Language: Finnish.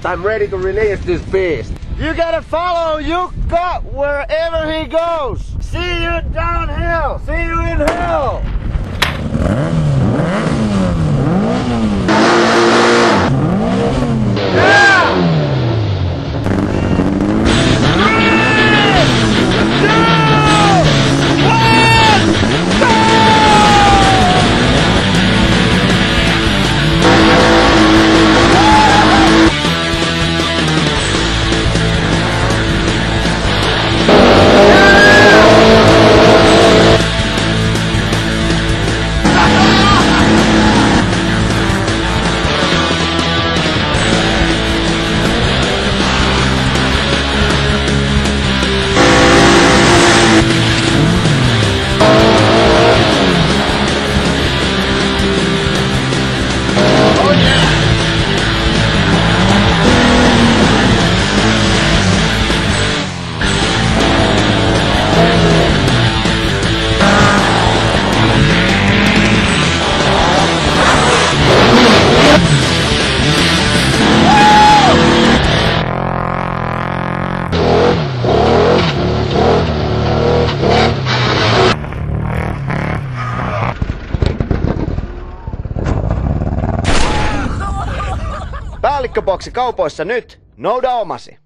I'm ready to release this beast. You gotta follow Jukka wherever he goes. See you downhill. See you in hell. Päällikköboksi kaupoissa nyt. Nouda omasi.